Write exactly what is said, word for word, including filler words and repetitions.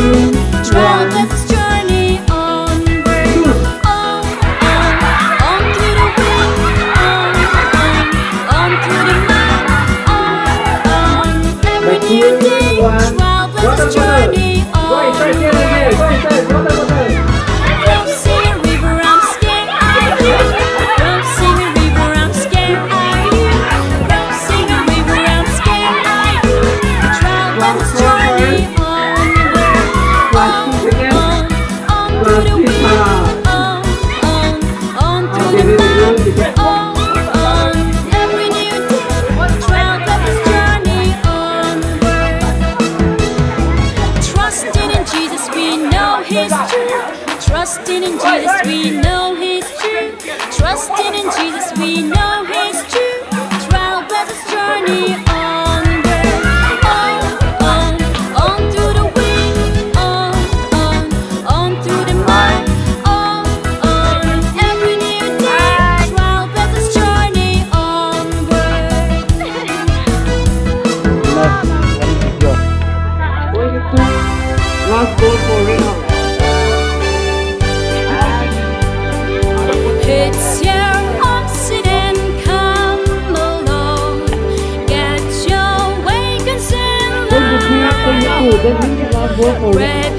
Travel this journey onward, on, on, on through the wind, on, on, on through the night, on, on. Every new day, travel this journey onward. Don't see a river, I'm scared, are you? Don't sing a river, I'm scared, are you? Don't sing a river, I'm scared, are you? Travel this journey onward, on, on, on through the wind, on, on, on through the night, on, on. Every new day, travel this journey onward. Trusting in Jesus, we know He's true. Trusting in Jesus, we know He's true. Trusting in Jesus, we know He's true. Travel this journey onward, on, on, on through the wind, on, on, on through the night, on, on. Every new day, travel this journey onward. Last goal for Reynolds. It's your accident, come along. Get your wagons in line. Then we get last goal for Reynolds. Red